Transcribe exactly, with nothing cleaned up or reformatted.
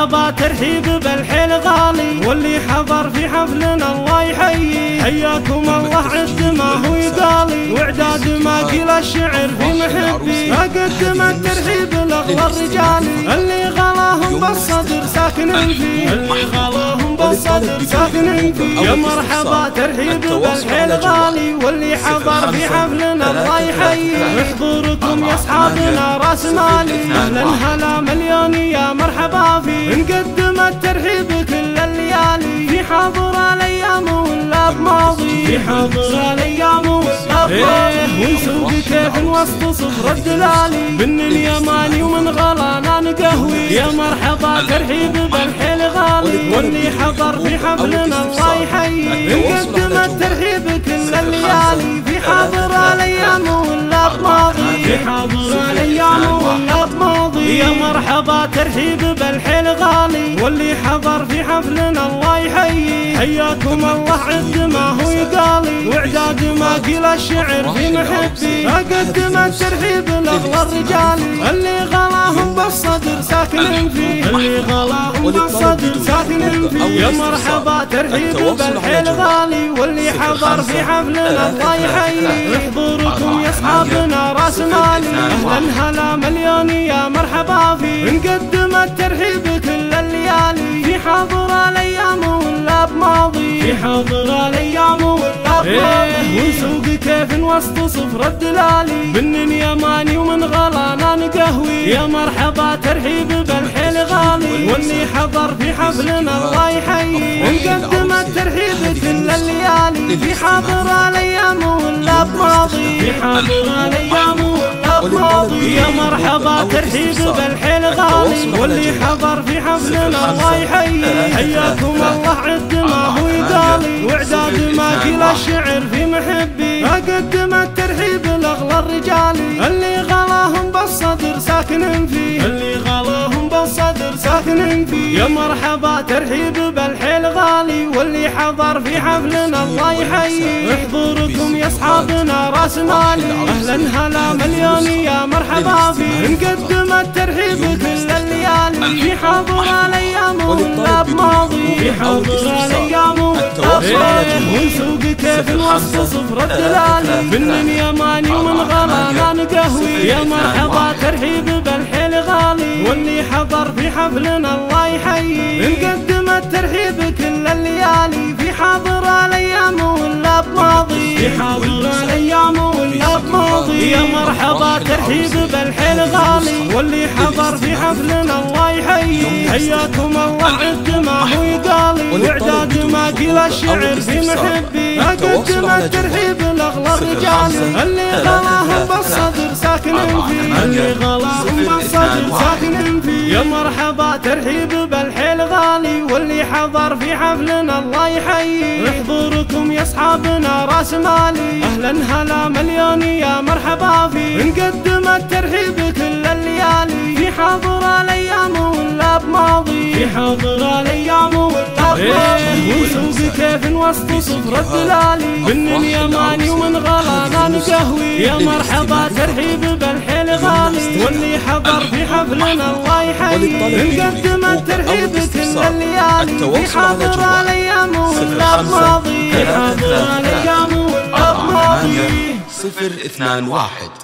مرحبا ترحيب بالحيل غالي، واللي حضر في حفلنا الله يحييه. حياكم الله عد ما هو يقالي، واعداد ما قيل الشعر في محبي. اقدم الترحيب لاغلى الرجال اللي غلاهم بالصدر ساكنين فيه، اللي غلاهم بالصدر ساكنين فيه. يا مرحبا ترحيب بالحيل غالي، واللي حضر في حفلنا الله يحييه. حضوركم يا اصحابنا راس مالي، اهلا هلا مليون يا مرحبا فيه. نقدم الترحيب كل الليالي، في حاضر الايام ولا بماضي، في حاضر الايام ولا بماضي. ونسوق كيف وسط صفر الدلالي، من اليماني ومن غلانا نقهوي. يا مرحبا ترحيب بالحيل غالي، واللي حضر في حفلنا الله يحييه. نقدم الترحيب كل الليالي، في حاضر الايام ولا بماضي، في حاضر الايام ولا بماضي. يا مرحبا ترحيب بالحيل غالي، واللي حضر في حفلنا الله يحييه. حياكم الله عد ما هو يقالي، واعداد ما قيل الشعر في محبي. اقدم الترحيب لاغلى الرجال اللي غلاهم بالصدر ساكنين فيه، اللي غلاهم بالصدر ساكنين فيه. يا مرحبا ترحيب بالحيل غالي، واللي حضر في حفلنا الله يحييه. حضوركم يا اصحابنا راس مالي، اهلا هلا مليون يا مرحبا فيه. نقدم الترحيب كل الليالي، في حاضر الايام ولا بماضي، في حاضر الايام ولا بماضي. ونسوق كيف وسط صفر الدلالي، من يماني ومن غلانا نقهوي. يا مرحبا ترحيب بالحيل غالي، واللي حضر في حفلنا الله يحييه. نقدم الترحيب كل الليالي، في حاضر الايام ولا بماضي، في حاضر الايام ولا بماضي. يا مرحبا ترحيب بالحيل غالي، واللي حضر في حفلنا الله يحييه. حياكم الله عد ما هو يقالي، واعداد ما قيل الشعر في محبي. اقدم الترحيب لاغلى الرجال اللي غلاهم بالصدر ساكنين فيه، اللي غلاهم بالصدر ساكنين فيه. يا مرحبا ترحيب بالحيل غالي، واللي حضر في حفلنا الله يحييه. حضوركم يا اصحابنا راس مالي، اهلا هلا مليون يا مرحبا فيه. نقدم الترحيب كل الليالي، في حاضر الايام ولا بماضي، في حاضر الايام ولا بماضي. ونسوق كيف وسط صفر الدلالي، من يماني ومن غلانا نقهوي. يا مرحبا ترحيب بالحيل غالي، واللي حضر في حفلنا الله يحييه. نقدم الترحيب كل الليالي، في حاضر الايام ولا بماضي، في حاضر الايام ولا بماضي. يا مرحبا ترحيب بالحيل غالي، واللي حضر في حفلنا الله يحييه. حياكم الله عد ما هو يقالي، واعداد ما قيل الشعر في محبي. اقدم الترحيب لاغلى الرجال اللي غلاهم بالصدر ساكنين فيه، اللي غلاهم بالصدر ساكنين فيه. يا مرحبا ترحيب بالحيل غالي، واللي حضر في حفلنا الله يحييه. حضوركم يا اصحابنا راس مالي، اهلا هلا مليون يا مرحبا فيه. نقدم الترحيب كل الليالي، في حاضر الايام ولا بماضي، في حاضر الايام ولا بماضي. ونسوق كيف وسط صفر الدلالي، من اليماني ومن غلانا نقهوي. يا مرحبا ترحيب بالحيل غالي، واللي حضر في حفلنا الله يحييه. نقدم الترحيب كل الليالي، في حاضر الايام ولا بماضي، في حاضر الايام ولا بماضي. صفر اثنان واحد